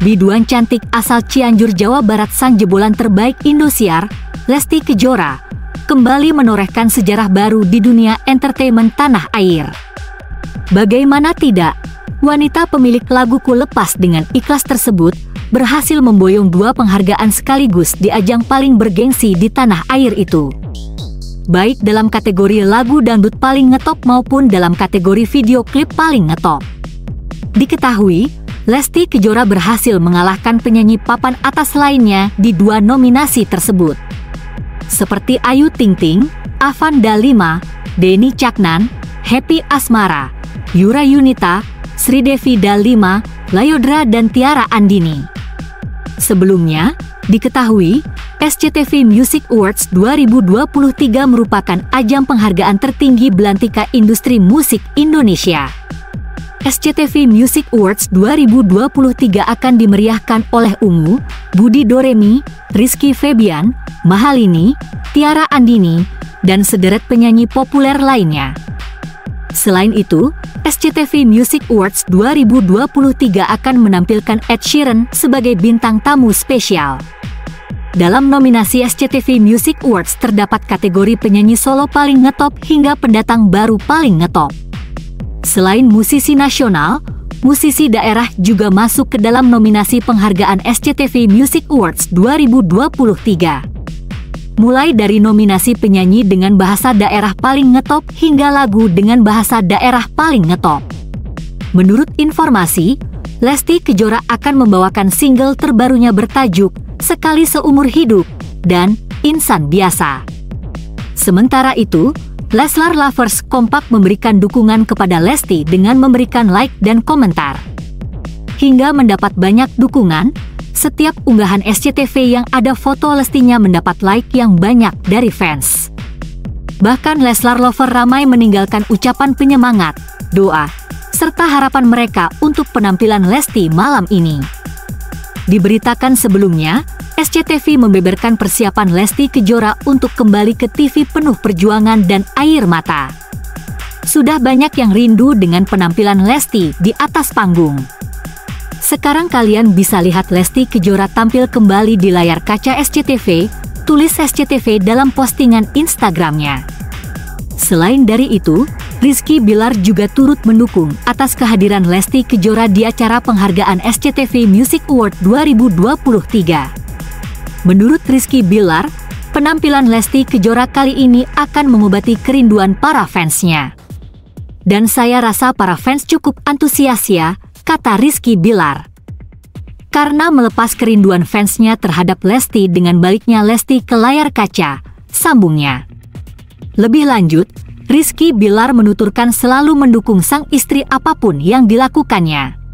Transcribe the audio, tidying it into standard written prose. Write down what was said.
Biduan cantik asal Cianjur, Jawa Barat, sang jebolan terbaik Indosiar, Lesti Kejora, kembali menorehkan sejarah baru di dunia entertainment tanah air. Bagaimana tidak, wanita pemilik lagu Ku Lepas dengan Ikhlas tersebut berhasil memboyong 2 penghargaan sekaligus di ajang paling bergengsi di tanah air itu. Baik dalam kategori lagu dangdut paling ngetop maupun dalam kategori video klip paling ngetop. Diketahui, Lesti Kejora berhasil mengalahkan penyanyi papan atas lainnya di 2 nominasi tersebut. Seperti Ayu Ting Ting, Avanda 5, Denny Caknan, Happy Asmara, Yura Yunita, Sridevi Dalima, Layodra dan Tiara Andini. Sebelumnya, diketahui SCTV Music Awards 2023 merupakan ajang penghargaan tertinggi belantika industri musik Indonesia. SCTV Music Awards 2023 akan dimeriahkan oleh Ungu, Budi Doremi, Rizky Febian, Mahalini, Tiara Andini, dan sederet penyanyi populer lainnya. Selain itu, SCTV Music Awards 2023 akan menampilkan Ed Sheeran sebagai bintang tamu spesial. Dalam nominasi SCTV Music Awards terdapat kategori penyanyi solo paling ngetop hingga pendatang baru paling ngetop. Selain musisi nasional, musisi daerah juga masuk ke dalam nominasi penghargaan SCTV Music Awards 2023. Mulai dari nominasi penyanyi dengan bahasa daerah paling ngetop hingga lagu dengan bahasa daerah paling ngetop. Menurut informasi, Lesti Kejora akan membawakan single terbarunya bertajuk Sekali Seumur Hidup dan Insan Biasa. Sementara itu, Leslar Lovers kompak memberikan dukungan kepada Lesti dengan memberikan like dan komentar. Hingga mendapat banyak dukungan, setiap unggahan SCTV yang ada foto Lestinya mendapat like yang banyak dari fans. Bahkan Leslar Lover ramai meninggalkan ucapan penyemangat, doa, serta harapan mereka untuk penampilan Lesti malam ini. Diberitakan sebelumnya, SCTV membeberkan persiapan Lesti Kejora untuk kembali ke TV penuh perjuangan dan air mata. Sudah banyak yang rindu dengan penampilan Lesti di atas panggung. Sekarang kalian bisa lihat Lesti Kejora tampil kembali di layar kaca SCTV, tulis SCTV dalam postingan Instagramnya. Selain dari itu, Rizky Bilar juga turut mendukung atas kehadiran Lesti Kejora di acara penghargaan SCTV Music Award 2023. Menurut Rizky Bilar, penampilan Lesti Kejora kali ini akan mengobati kerinduan para fansnya. Dan saya rasa para fans cukup antusias ya, kata Rizky Bilar. Karena melepas kerinduan fansnya terhadap Lesti dengan baliknya Lesti ke layar kaca, sambungnya. Lebih lanjut, Rizky Bilar menuturkan selalu mendukung sang istri apapun yang dilakukannya.